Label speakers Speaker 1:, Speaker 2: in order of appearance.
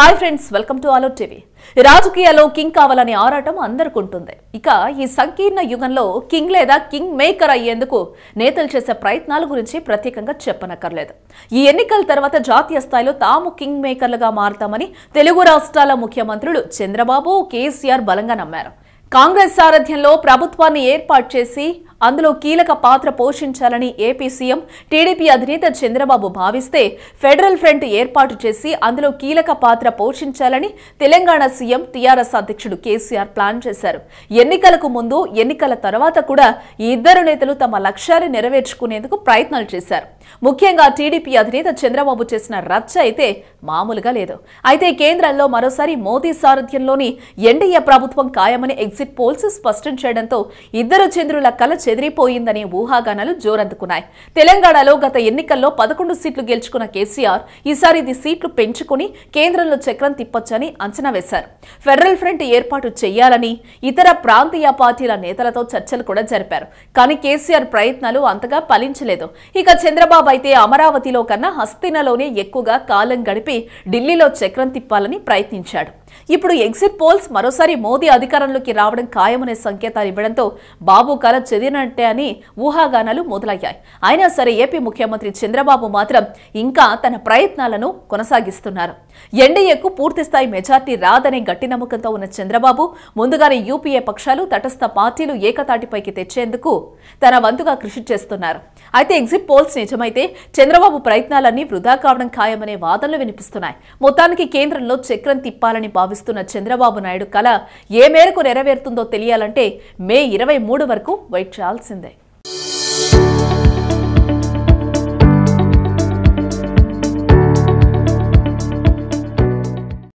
Speaker 1: Hi friends, welcome to Aalo TV. రాజకీయాల్లో king కావాలనే ఆరాటం అందరికుంటుంది. ఇక ఈ సంకీర్ణ యుగంలో కింగ్ లేదా కింగ్ మేకర్ అయ్యేందుకు నేతలు చేసే ప్రయత్నాల గురించి ప్రత్యేకంగా చెప్పనక్కర్లేదు. ఈ ఎన్నికల తర్వాత జాతీయ స్థాయిలో తాము కింగ్ మేకర్లుగా మారతామని తెలుగు రాష్ట్రాల ముఖ్యమంత్రులు చంద్రబాబు, కేసీఆర్ బలంగా నమ్మారు. కాంగ్రెస్ సారథ్యంలో ప్రభుత్వాన్ని ఏర్పాటు చేసి అందులో కీలక పాత్ర పోషించాలని ఏపీ సీఎం టీడీపీ అధినేత చంద్రబాబు భావిస్తే, ఫెడరల్ ఫ్రంట్ ఏర్పాటు చేసి అందులో కీలక పాత్ర పోషించాలని తెలంగాణ సీఎం TRS అధ్యక్షుడు కేసీఆర్ ప్లాన్ చేశారు. ఎన్నికలకు ముందు, ఎన్నికల తర్వాత కూడా ఈ ఇద్దరు నేతలు తమ లక్ష్యాన్ని నెరవేర్చుకునేందుకు ప్రయత్నాలు చేశారు. ముఖ్యంగా టీడీపీ అధినేత చంద్రబాబు చేసిన రచ్చ అయితే మామూలుగా లేదు. అయితే కేంద్రంలో మరోసారి మోదీ సారథ్యంలోని ఎన్డీఏ ప్రభుత్వం ఖాయమని ఎగ్జిట్ పోల్స్ స్పష్టం చేయడంతో ఇద్దరు చంద్రుల కల చెదిరిపోయిందనే ఊహాగానాలు జోరందుకున్నాయి. తెలంగాణలో గత ఎన్నికల్లో 11 సీట్లు గెలుచుకున్న కేసీఆర్ ఈసారి ఇది సీట్లు పెంచుకుని కేంద్రంలో చక్రం తిప్పొచ్చని అంచనా వేశారు. ఫెడరల్ ఫ్రంట్ ఏర్పాటు చేయాలని ఇతర ప్రాంతీయ పార్టీల నేతలతో చర్చలు కూడా జరిపారు. కానీ కేసీఆర్ ప్రయత్నాలు అంతగా ఫలించలేదు. ఇక చంద్రబాబు అయితే అమరావతిలో కన్నా హస్తినలోనే ఎక్కువగా కాలం గడిపి ఢిల్లీలో చక్రం తిప్పాలని ప్రయత్నించాడు. ఇప్పుడు ఎగ్జిట్ పోల్స్ మరోసారి మోదీ అధికారంలోకి రావడం ఖాయమనే సంకేతాలు ఇవ్వడంతో బాబు కల చెదిరినట్టే అని ఊహాగానాలు మొదలయ్యాయి. అయినా సరే ఏపీ ముఖ్యమంత్రి చంద్రబాబు మాత్రం ఇంకా తన ప్రయత్నాలను కొనసాగిస్తున్నారు. ఎన్డీఏకు పూర్తిస్థాయి మెజార్టీ రాదనే గట్టి నమ్మకంతో ఉన్న చంద్రబాబు ముందుగానే యూపీఏ పక్షాలు, తటస్థ పార్టీలు ఏకతాటిపైకి తెచ్చేందుకు తన వంతుగా కృషి చేస్తున్నారు. అయితే ఎగ్జిట్ పోల్స్ నిజమైతే చంద్రబాబు ప్రయత్నాలన్నీ వృధా కావడం ఖాయమనే వాదనలు వినిపిస్తున్నాయి. మొత్తానికి కేంద్రంలో చక్రం తిప్పాలని భావిస్తున్న చంద్రబాబు నాయుడు కల ఏ మేరకు నెరవేరుతుందో తెలియాలంటే మే 23 వరకు వెయిట్ చేయాల్సిందే.